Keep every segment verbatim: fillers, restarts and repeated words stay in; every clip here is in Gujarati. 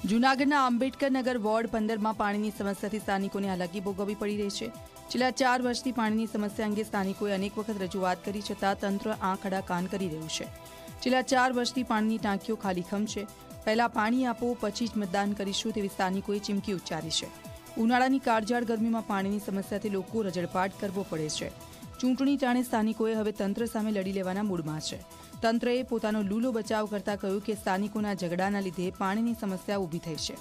જૂનાગઢના આંબેડકર નગર વોર્ડ પંદરમાં પાણીની સમસ્યાથી સ્થાનિકોને હાલાકી ભોગવવી પડી રહી છે। છેલ્લા ચાર વર્ષથી પાણીની સમસ્યા અંગે સ્થાનિકોએ અનેક વખત રજૂઆત કરી છતાં તંત્ર આંખ આડા કાન કરી રહ્યું છે। છેલ્લા ચાર વર્ષથી પાણીની ટાંકીઓ ખાલીખમ છે। પહેલા પાણી આપો પછી જ મતદાન કરીશું તેવી સ્થાનિકોએ ચીમકી ઉચ્ચારી છે। ઉનાળાની કાળઝાળ ગરમીમાં પાણીની સમસ્યાથી લોકો રજળપાટ કરવો પડે છે। ચૂંટણી ટાણે સ્થાનિકોએ હવે તંત્ર સામે લડી લેવાના મૂડમાં છે। તંત્રએ પોતાનો લૂલો બચાવ કરતા કહ્યું કે સ્થાનિકોના ઝઘડાના લીધે પાણીની સમસ્યા ઊભી થઈ છે।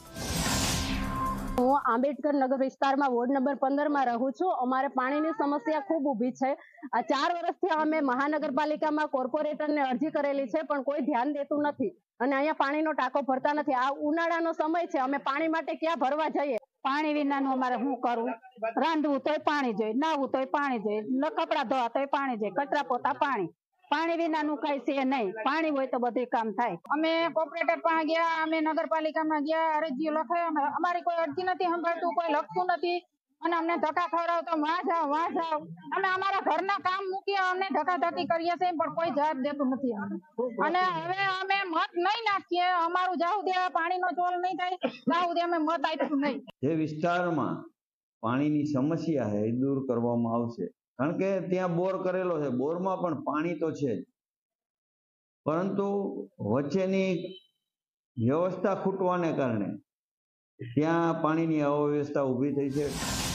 હું આંબેડકર નગર વિસ્તારમાં વોર્ડ નંબર પંદર માં રહું છું। અમારે પાણીની સમસ્યા ખૂબ ઊભી છે। આ ચાર વર્ષથી અમે મહાનગરપાલિકામાં કોર્પોરેટરને અરજી કરેલી છે પણ કોઈ ધ્યાન દેતું નથી અને અહીંયા પાણીનો ટાંકો ભરતા નથી। આ ઉનાળાનો સમય છે, અમે પાણી માટે ક્યાં ભરવા જઈએ? પાણી વિનાનું અમારે શું કરવું? રાંધવું તોય પાણી જોઈએ, નાહવું તોય પાણી જોઈએ, કપડાં ધોવા તોય પાણી જોઈએ, કચરા પોતા પાણી। પાણી વિનાનું કઈ છે નહીં, પાણી હોય તો બધું કામ થાય। અમે કોર્પોરેટર પાસે ગયા, અમે નગરપાલિકામાં ગયા, અરજીઓ લખાય, અમારી કોઈ અરજી નથી સંભાળતું, કોઈ લખતું નથી અને અમને ધક્કા ખવડાવતો વાં જાવ વાં જાવ। અમે અમારા ઘરના કામ મૂકી અમને ધક્કાધક્કી કરીએ છીએ પણ કોઈ જવાબ દેતું નથી અને હવે અમે મત નહીં નાખીએ, અમારું જાવ દે પાણીનો ચોલ નહીં થાય જાવ દે અમે મત આપીશું નહીં। જે વિસ્તારમાં પાણીની સમસ્યા છે એ દૂર કરવામાં આવશે, કારણ કે ત્યાં બોર કરેલો છે, બોરમાં પણ પાણી તો છે જ, પરંતુ વચ્ચેની વ્યવસ્થા ખૂટવાને કારણે ત્યાં પાણીની અવ્યવસ્થા ઊભી થઈ છે।